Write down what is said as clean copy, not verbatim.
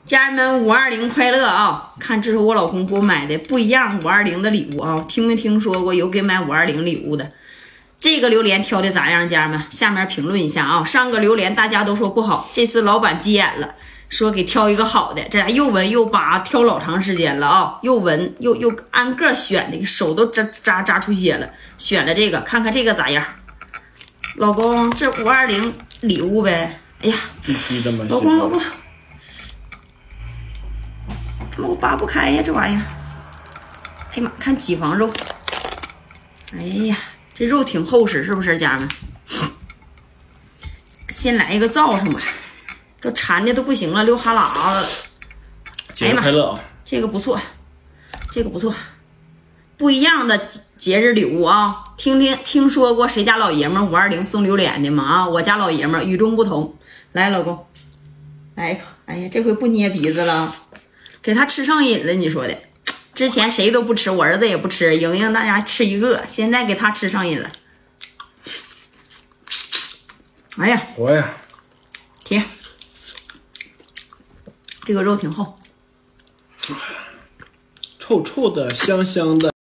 家人们，520快乐啊！看，这是我老公给我买的不一样520的礼物啊！听没听说过有给买520礼物的？这个榴莲挑的咋样，家人们？下面评论一下啊！上个榴莲大家都说不好，这次老板急眼了，说给挑一个好的。这俩又闻又拔，挑老长时间了啊！又闻又按个选的，手都扎出血了。选了这个，看看这个咋样？老公，这520礼物呗。哎呀，老公。我扒不开呀，这玩意儿！哎呀妈，看脂肪肉，哎呀，这肉挺厚实，是不是，家人们？先来一个造上吧，都馋的都不行了，流哈喇子了。 节日快乐啊！ 这个不错，这个不错，不一样的节日礼物啊！听说过谁家老爷们520送榴莲的吗？啊，我家老爷们与众不同。来，老公，来一口。哎呀，这回不捏鼻子了。给他吃上瘾了，你说的？之前谁都不吃，我儿子也不吃，莹莹大家吃一个，现在给他吃上瘾了。哎呀， 我呀， 甜，这个肉挺厚， 臭臭的，香香的。